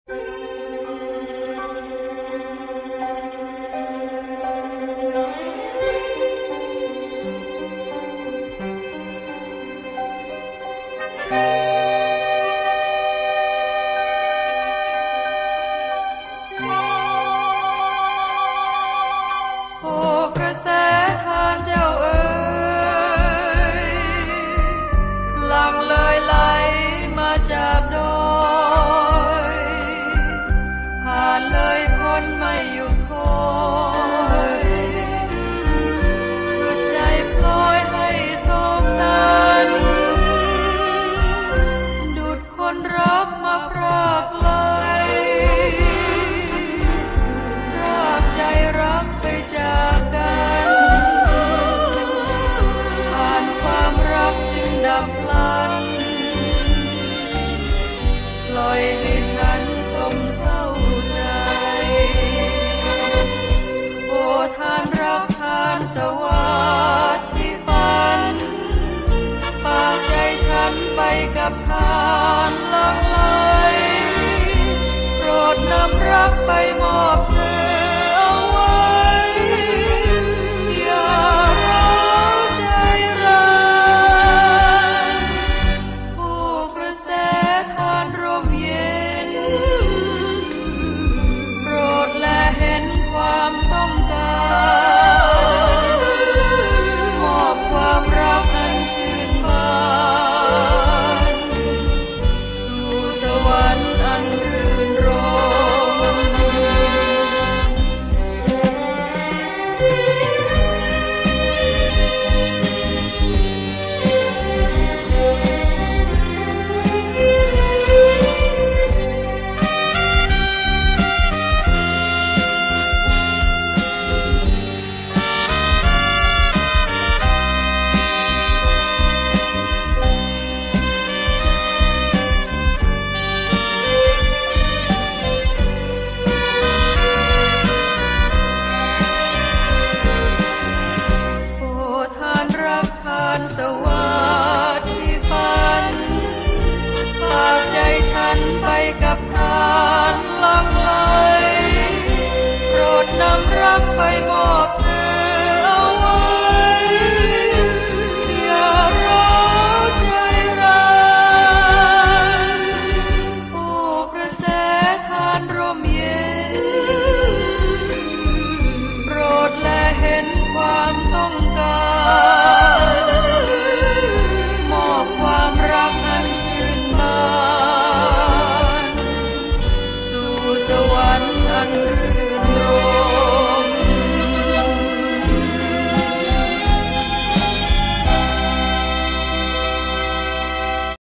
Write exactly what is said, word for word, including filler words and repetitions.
สวัสดิ์ที่ฝันฝากใจฉันไปกับทานหลั่งไหลโปรดนำรักไปมอบเธอเอาไว้อย่าร้าวใจร้ายผู้กระแสทานร่มเย็นโปรดแลเห็นความต้องการความรักอันชื่นบานสู่สวรรค์อันรื่นรมสวัสดิ์ที่ฝันฝากใจฉันไปกับทานหลั่งไหลโปรดนำรักไปมอบเธอเอาไว้อย่าร้าวใจร้ายผู้กระแสทานร่มเย็นโปรดแลเห็นความต้องการความรักอันชื่นบานสู่สวรรค์อัน